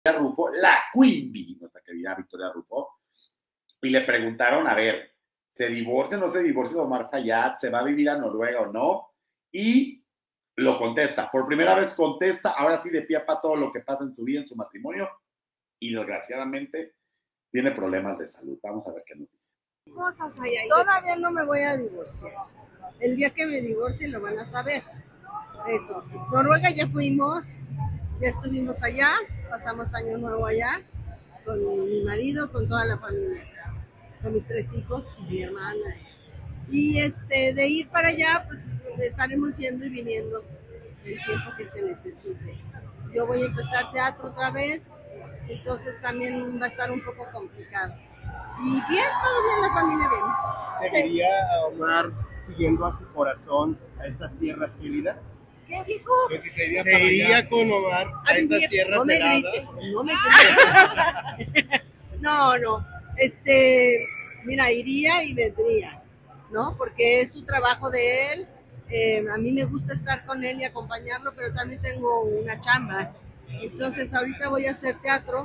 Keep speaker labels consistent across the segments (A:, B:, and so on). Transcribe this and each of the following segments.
A: Rufo, la Queen Bee, nuestra querida Victoria Rufo, y le preguntaron, a ver, ¿se divorcia o no se divorcia de Omar Fayad? ¿Se va a vivir a Noruega o no? Y lo contesta, por primera vez contesta, ahora sí de pie a todo lo que pasa en su vida, en su matrimonio, y desgraciadamente tiene problemas de salud. Vamos a ver qué nos dice.
B: Cosas hay ahí. Todavía no me voy a divorciar. El día que me divorcie lo van a saber. Eso. Noruega ya fuimos, ya estuvimos allá, pasamos año nuevo allá, con mi marido, con toda la familia, con mis 3 hijos, mi hermana. Y de ir para allá, pues estaremos yendo y viniendo el tiempo que se necesite. Yo voy a empezar teatro otra vez, entonces también va a estar un poco complicado. Y bien, todo bien, la familia bien.
C: ¿Seguiría a Omar siguiendo a su corazón a estas tierras gélidas?
B: ¿Qué dijo?
C: Que si se iría con Omar a estas tierras
B: no me
C: heladas.
B: Grites, no me grites. No, mira, iría y vendría, ¿no? Porque es su trabajo de él. A mí me gusta estar con él y acompañarlo, pero también tengo una chamba. Entonces ahorita voy a hacer teatro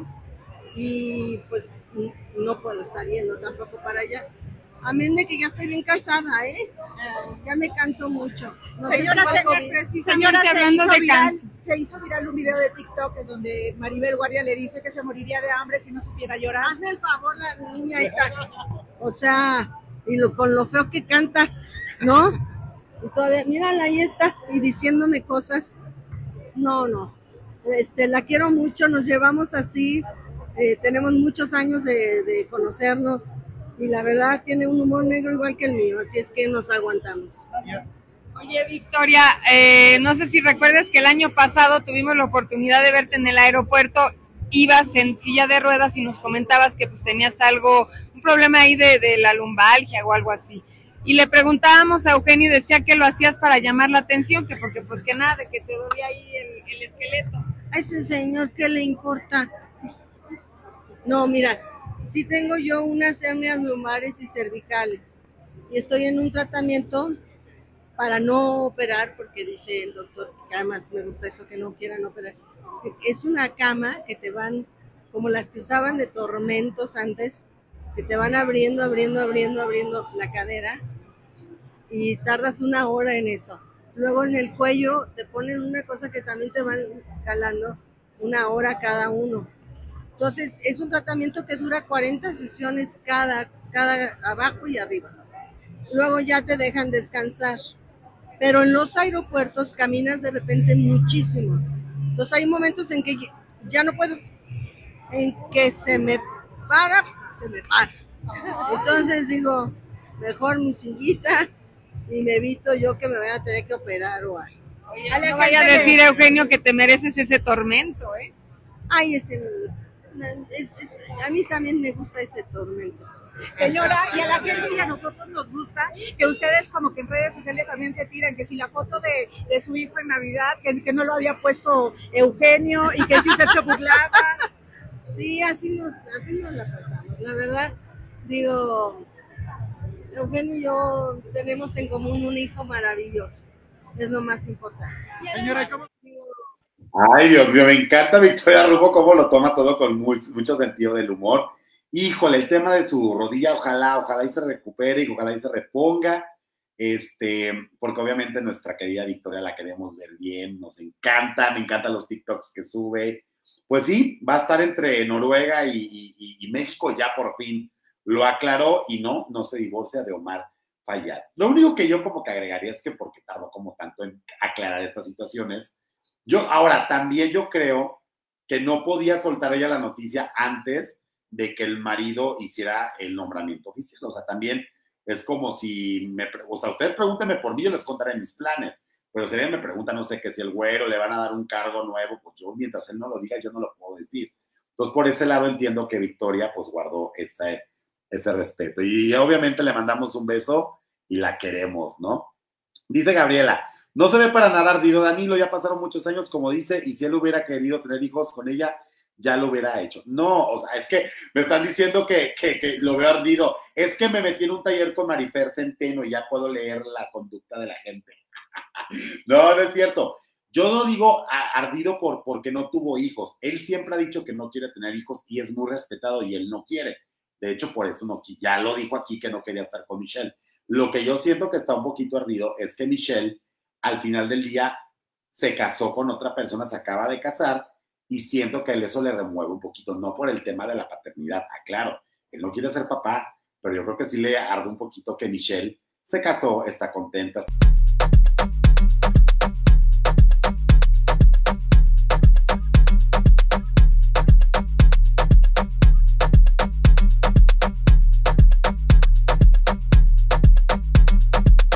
B: y pues no puedo estar yendo tampoco para allá. Amén de que ya estoy bien cansada, ¿eh? Ya me canso mucho. No
D: señora,
B: precisamente
D: hablando de cáncer. Se hizo viral un video de TikTok en donde Maribel Guardia le dice que se moriría de hambre si no supiera llorar.
B: Hazme el favor, la niña está. O sea, con lo feo que canta, ¿no? Y todavía, mírala, ahí está, y diciéndome cosas. No. La quiero mucho, nos llevamos así, tenemos muchos años de conocernos, y la verdad tiene un humor negro igual que el mío, así es que nos aguantamos.
E: Oye, Victoria, no sé si recuerdas que el año pasado tuvimos la oportunidad de verte en el aeropuerto, ibas en silla de ruedas y nos comentabas que pues tenías un problema ahí de la lumbalgia o algo así. Y le preguntábamos a Eugenio y decía que lo hacías para llamar la atención, que porque pues que nada, de que te dolía ahí el esqueleto.
B: A ese señor, ¿qué le importa? No, mira, sí tengo yo unas hernias lumbares y cervicales y estoy en un tratamiento para no operar, porque dice el doctor, que además me gusta eso, que no quieran operar. Es una cama que te van, como las que usaban de tormentos antes, que te van abriendo la cadera y tardas 1 hora en eso. Luego en el cuello te ponen una cosa que también te van jalando 1 hora cada uno. Entonces es un tratamiento que dura 40 sesiones cada abajo y arriba. Luego ya te dejan descansar. Pero en los aeropuertos caminas de repente muchísimo. Entonces hay momentos en que ya no puedo, en que se me para. Entonces digo, mejor mi sillita y me evito yo que me vaya a tener que operar o algo.
E: Oye, no vaya a decir, Eugenio, que te mereces ese tormento, ¿eh?
B: Ay, a mí también me gusta ese tormento.
D: Señora, y a la gente y a nosotros nos gusta que ustedes como que en redes sociales también se tiran, que si la foto de su hijo en Navidad, que no lo había puesto Eugenio y que si usted se burlaba.
B: Sí, así nos la pasamos. La verdad, digo, Eugenio y yo tenemos en común un hijo maravilloso. Es lo más importante.
C: Señora, ¿cómo?
A: Ay, Dios mío, me encanta Victoria Rufo cómo lo toma todo con mucho sentido del humor. Híjole, el tema de su rodilla, ojalá y se recupere y ojalá y se reponga, porque obviamente nuestra querida Victoria la queremos ver bien, nos encanta, me encantan los TikToks que sube. Pues sí, va a estar entre Noruega y México, ya por fin lo aclaró y no se divorcia de Omar Fayad. Lo único que yo como que agregaría es que porque tardó como tanto en aclarar estas situaciones. Ahora, también yo creo que no podía soltar ella la noticia antes de que el marido hiciera el nombramiento oficial. O sea, también es como si ustedes pregúntenme por mí, yo les contaré mis planes, pero si ella me pregunta, no sé, que si el güero le van a dar un cargo nuevo, pues yo, mientras él no lo diga, yo no lo puedo decir. Entonces, por ese lado entiendo que Victoria, pues, guardó ese respeto. Y obviamente le mandamos un beso y la queremos, ¿no? Dice Gabriela, no se ve para nada ardido Danilo, ya pasaron muchos años, como dice, y si él hubiera querido tener hijos con ella, ya lo hubiera hecho. No, o sea, es que me están diciendo que lo veo ardido. Es que me metí en un taller con Marifer Centeno y ya puedo leer la conducta de la gente. No es cierto. Yo no digo ardido porque no tuvo hijos. Él siempre ha dicho que no quiere tener hijos y es muy respetado y él no quiere. De hecho, por eso no, ya lo dijo aquí que no quería estar con Michelle. Lo que yo siento que está un poquito ardido es que Michelle, al final del día, se casó con otra persona, se acaba de casar y siento que a él eso le remueve un poquito, no por el tema de la paternidad. Claro, él no quiere ser papá, pero yo creo que sí le arde un poquito que Michelle se casó, está contenta.